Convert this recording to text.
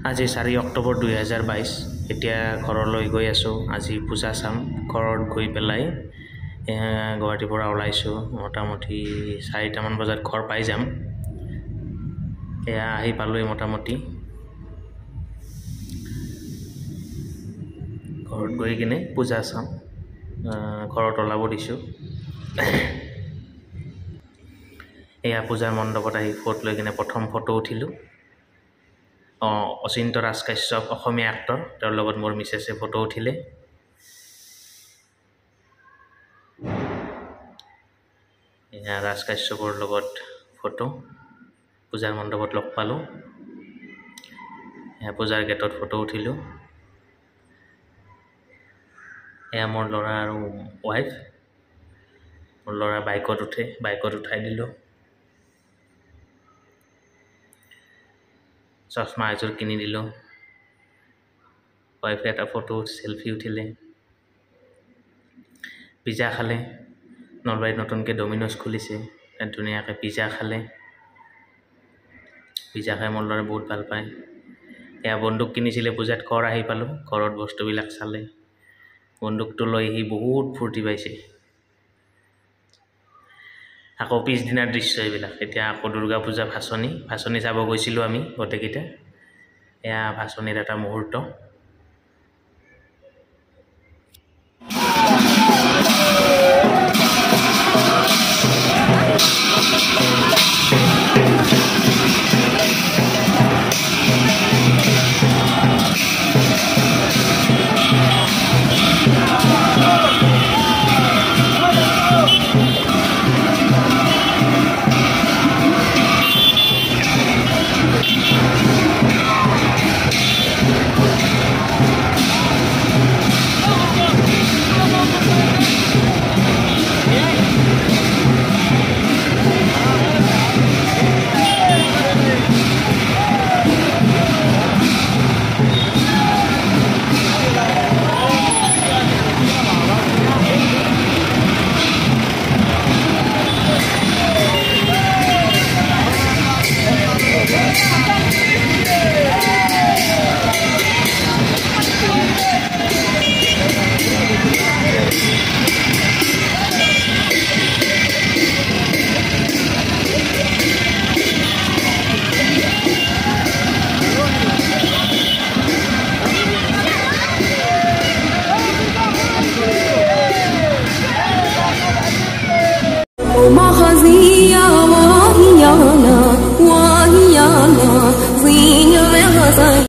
আজি 4 অক্টোবৰ 2022 এতিয়া ঘৰলৈ গৈ আছোঁ আজি পূজা চাম ঘৰত গৈ পেলাই গুৱাহাটীৰ পৰা ওলাইছোঁ মোটামুটি 4টামান বজাত ঘৰ পাই যাম আহি পালোঁই মোটামুটি ঘৰত গৈ কিনে পূজা চাম ঘৰত ওলাব দিছোঁ এয়া পূজাৰ মণ্ডপত আহি ফটো লৈ কিনে প্ৰথম ফটো উঠিলোঁ অচিন্ত ৰাজ কাশ্যপ অসমীয়া এক্টৰ তেওঁৰ লগত মোৰ মিছেছে ফটো উঠিলে এয়া ৰাজ কাশ্যপৰ লগত ফটো পূজাৰ মণ্ডপত লগ পালোঁ এয়া পূজাৰ গেটত ফটো উঠিলোঁ এয়া মোৰ ল'ৰা আৰু ৱাইফ মোৰ ল'ৰা বাইকত উঠাই দিলোঁ চশমা এযোৰ কিনি দিলোঁ ৱাইফে এটা ফটো চেলফি উঠিলে পিজ্জা খালে নলবাৰীত নতুনকৈ ডমিন'জ খুলিছে তাত ধুনীয়াকৈ পিজ্জা খালে পিজ্জা খাই মোৰ ল'ৰাই বহুত ভাল পায় এয়া বন্দুক কিনিছিলে পূজাত ঘৰ আহি পালোঁ ঘৰত বস্তুবিলাক চালে বন্দুকটো লৈ সি বহুত ফূৰ্তি পাইছে আকৌ পিছদিনাৰ দৃশ্য এইবিলাক এতিয়া আকৌ দুৰ্গা পূজা ভাচনি চাব গৈছিলোঁ আমি গোটেইকেইটা এয়া ভাচনিৰ এটা মুহূৰ্ত